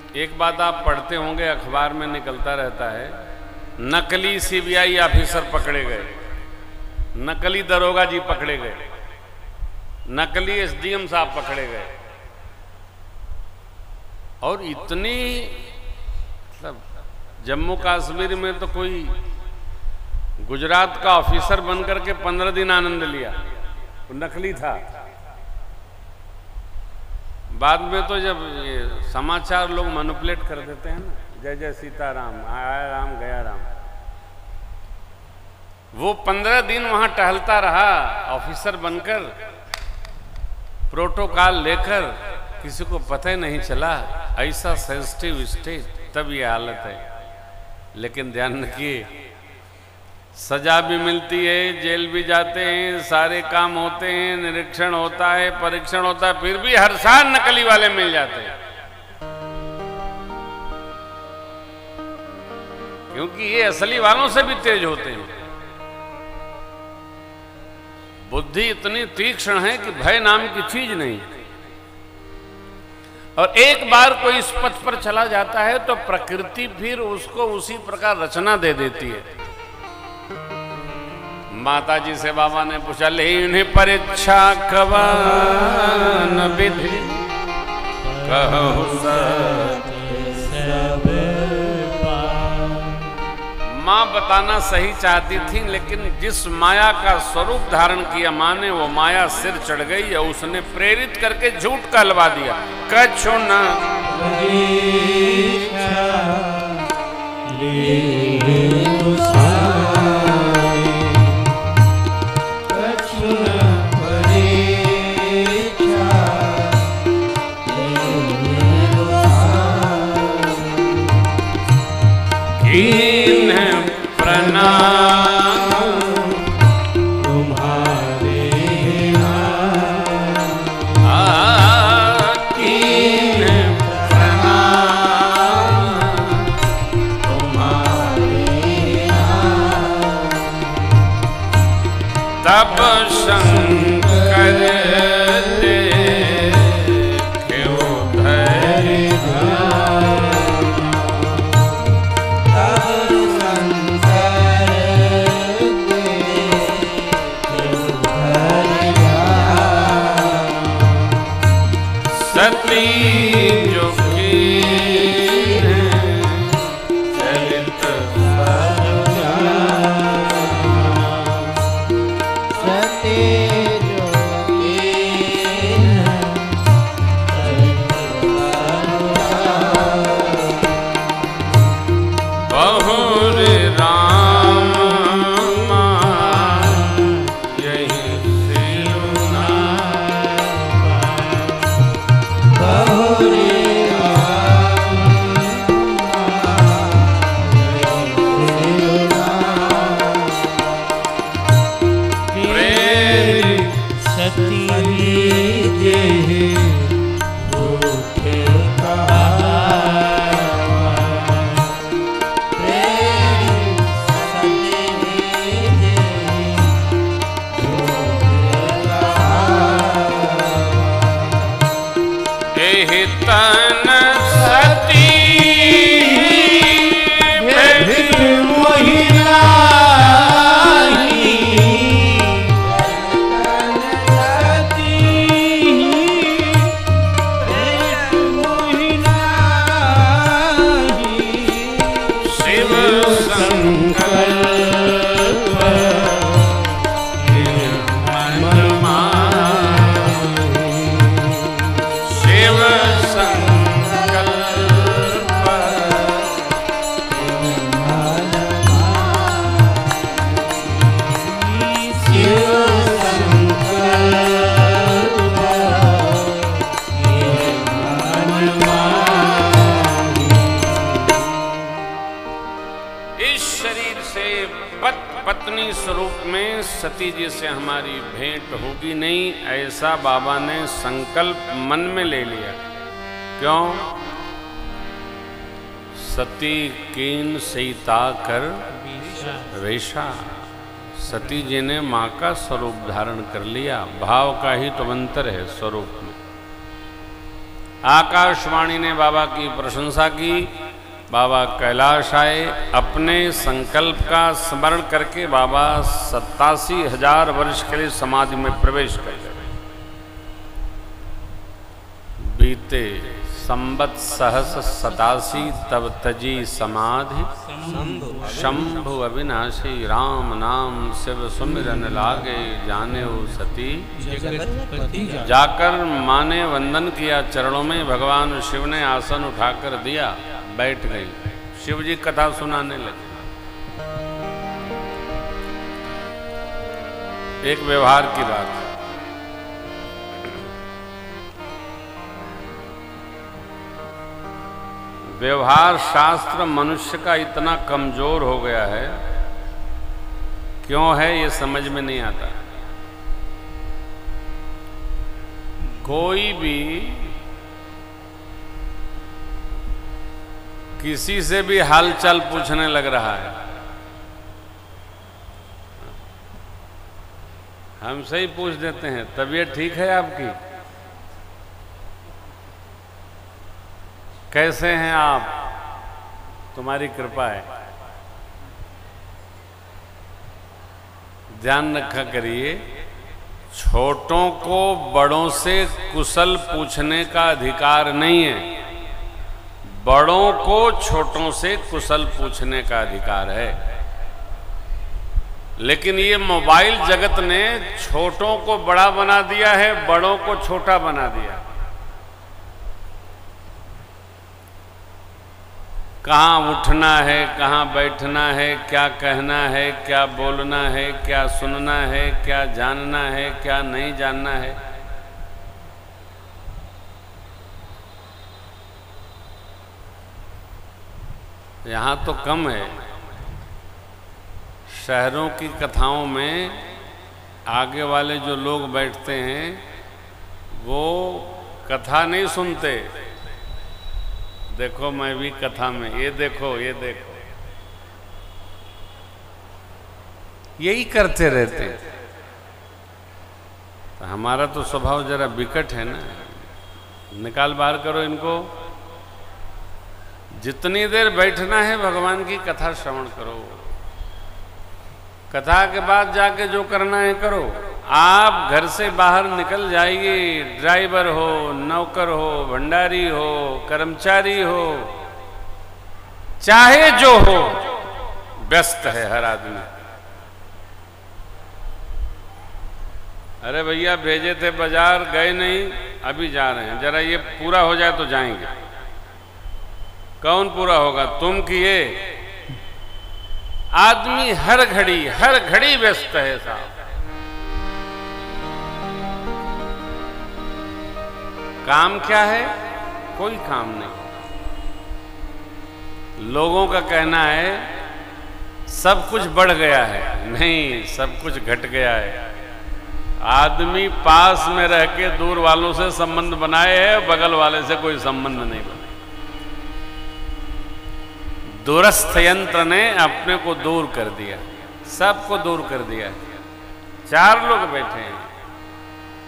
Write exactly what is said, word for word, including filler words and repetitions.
एक बात आप पढ़ते होंगे, अखबार में निकलता रहता है, नकली सीबीआई ऑफिसर पकड़े गए, नकली दरोगा जी पकड़े गए, नकली एसडीएम साहब पकड़े गए। और इतनी मतलब जम्मू कश्मीर में तो कोई गुजरात का ऑफिसर बनकर के पंद्रह दिन आनंद लिया, वो नकली था। बाद में तो जब ये समाचार लोग मैनिपुलेट कर देते हैं ना, जय जय सीताराम, आया राम गया राम, वो पंद्रह दिन वहां टहलता रहा ऑफिसर बनकर, प्रोटोकॉल लेकर, किसी को पता ही नहीं चला। ऐसा सेंसिटिव स्टेज, तब ये हालत है। लेकिन ध्यान रखिए, सजा भी मिलती है, जेल भी जाते हैं, सारे काम होते हैं, निरीक्षण होता है, परीक्षण होता है, फिर भी हर साल नकली वाले मिल जाते हैं। क्योंकि ये असली वालों से भी तेज होते हैं। बुद्धि इतनी तीक्ष्ण है कि भय नाम की चीज नहीं। और एक बार कोई इस पथ पर चला जाता है तो प्रकृति फिर उसको उसी प्रकार रचना दे देती है। माता जी से बाबा ने पूछा, ले इन्हें परीक्षा कवन विधि कहु सब। माँ बताना सही चाहती थी, लेकिन जिस माया का स्वरूप धारण किया माँ ने, वो माया सिर चढ़ गई और उसने प्रेरित करके झूठ कहलवा दिया। कछु न तब शंकर देखे उधर, तब शंकर देखे उधर, सती जो सती जी से हमारी भेंट होगी नहीं, ऐसा बाबा ने संकल्प मन में ले लिया। क्यों? सती कीन सीता कर रेशा। सती जी ने माँ का स्वरूप धारण कर लिया। भाव का ही तो अंतर है स्वरूप में। आकाशवाणी ने बाबा की प्रशंसा की। बाबा कैलाश आए, अपने संकल्प का स्मरण करके बाबा सत्तासी हजार वर्ष के लिए समाधि में प्रवेश कर गए। बीते संबत सहस सतासी तब तजी समाधि, शंभु अविनाशी राम नाम शिव सुमिरन लागे जाने हो सती। जाकर माने वंदन किया चरणों में, भगवान शिव ने आसन उठाकर दिया, बैठ गई। शिव जी कथा सुनाने लगे। एक व्यवहार की बात, व्यवहार शास्त्र मनुष्य का इतना कमजोर हो गया है, क्यों है ये समझ में नहीं आता। कोई भी किसी से भी हालचाल पूछने लग रहा है, हमसे ही पूछ देते हैं, तबीयत ठीक है आपकी, कैसे हैं आप, तुम्हारी कृपा है। ध्यान रखा करिए, छोटों को बड़ों से कुशल पूछने का अधिकार नहीं है, बड़ों को छोटों से कुशल पूछने का अधिकार है। लेकिन ये मोबाइल जगत ने छोटों को बड़ा बना दिया है, बड़ों को छोटा बना दिया। कहाँ उठना है, कहाँ बैठना है, क्या कहना है, क्या बोलना है, क्या सुनना है, क्या जानना है, क्या नहीं जानना है। यहाँ तो कम है। शहरों की कथाओं में आगे वाले जो लोग बैठते हैं वो कथा नहीं सुनते, देखो मैं भी कथा में, ये देखो ये देखो, यही करते रहते। तो हमारा तो स्वभाव जरा विकट है ना, निकाल बाहर करो इनको। जितनी देर बैठना है भगवान की कथा श्रवण करो, कथा के बाद जाके जो करना है करो। आप घर से बाहर निकल जाइए, ड्राइवर हो, नौकर हो, भंडारी हो, कर्मचारी हो, चाहे जो हो, व्यस्त है हर आदमी। अरे भैया भेजे थे बाजार, गए नहीं, अभी जा रहे हैं, जरा ये पूरा हो जाए तो जाएंगे। कौन पूरा होगा, तुम किए? आदमी हर घड़ी हर घड़ी व्यस्त है साहब। काम क्या है? कोई काम नहीं। लोगों का कहना है सब कुछ बढ़ गया है, नहीं, सब कुछ घट गया है। आदमी पास में रह के दूर वालों से संबंध बनाए है, बगल वाले से कोई संबंध नहीं बना। दूरस्थ यंत्र ने अपने को दूर कर दिया, सबको दूर कर दिया। चार लोग बैठे हैं,